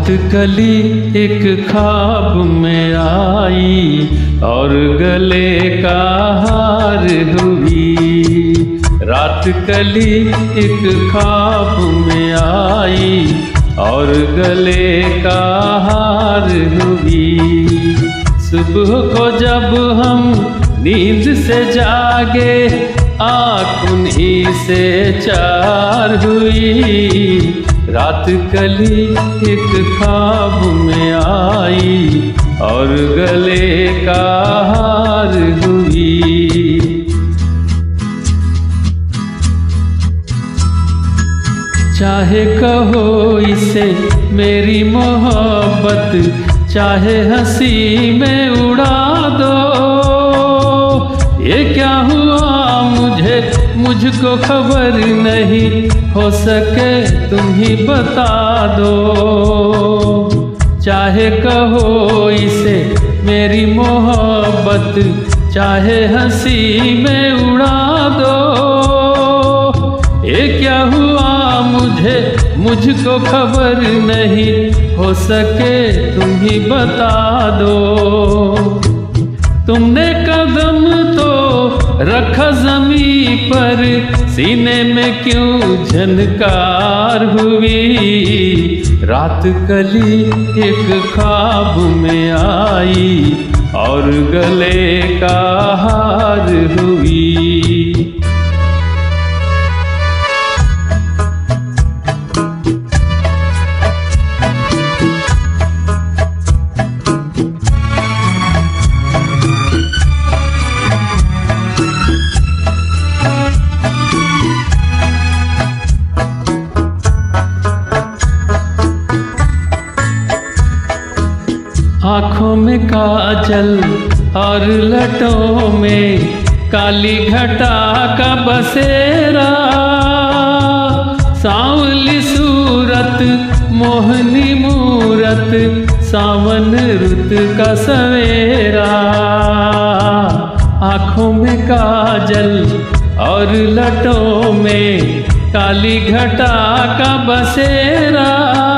कली एक ख्वाब में आई और गले का हार हुई। रात कली एक ख्वाब में आई और गले का हार हुई। सुबह को जब हम नींद से जागे आँख उन्हीं से चार हुई। रात कली एक ख्वाब में आई और गले का हार हुई। चाहे कहो इसे मेरी मोहब्बत, चाहे हंसी में उड़ा दो। ये क्या हुआ मुझको खबर नहीं, हो सके तुम ही बता दो। चाहे कहो इसे मेरी मोहब्बत, चाहे हंसी में उड़ा दो। ये क्या हुआ मुझको खबर नहीं, हो सके तुम ही बता दो। तुमने कदम तो रखा ज़मीं पर, सीने में क्यों झनकार हुई। रात कली एक ख्वाब में आई और गले का हार हुई। आँखों में काजल और लटों में काली घटा का बसेरा। सांवली सूरत मोहनी मूरत, सावन रुत का सवेरा। आँखों में काजल और लटों में काली घटा का बसेरा।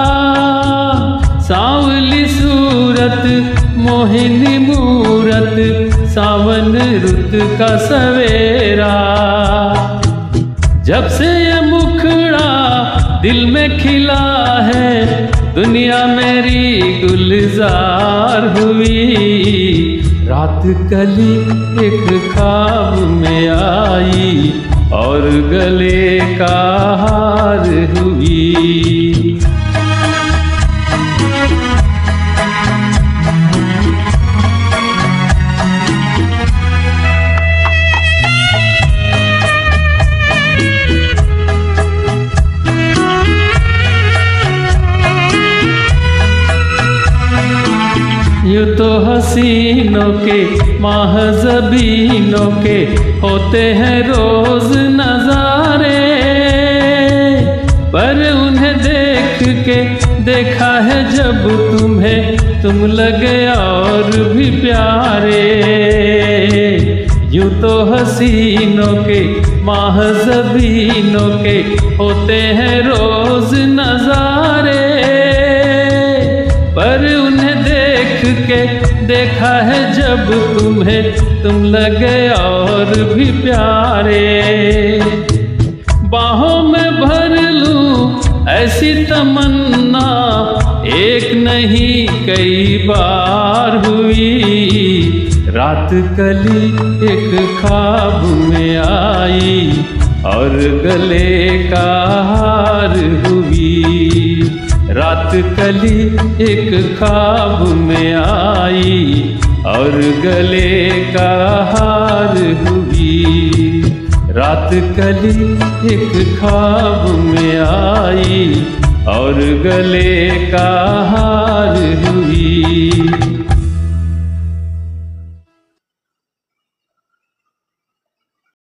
सांवली सूरत मोहिनी मूरत, सावन रुत का सवेरा। जब से ये मुखड़ा दिल में खिला है, दुनिया मेरी गुलजार हुई। रात कली एक ख्वाब में आई और गले का हार हुई। यूँ तो हसीनों के महज़बीनों के होते हैं रोज नज़ारे, पर उन्हें देख के देखा है जब तुम्हें, तुम लगे और भी प्यारे। यूँ तो हसीनों के महज़बीनों के होते हैं रोज नज़ारे, पर उन्हें देख के देखा है जब तुम्हें, तुम लगे और भी प्यारे। बाहों में भर लूं ऐसी तमन्ना, एक नहीं कई बार हुई। रात कली एक ख्वाब में आई और गले का हार हुई। रात कली एक ख्वाब में आई और गले का हार हुई। रात कली एक ख्वाब में आई और गले का हार हुई।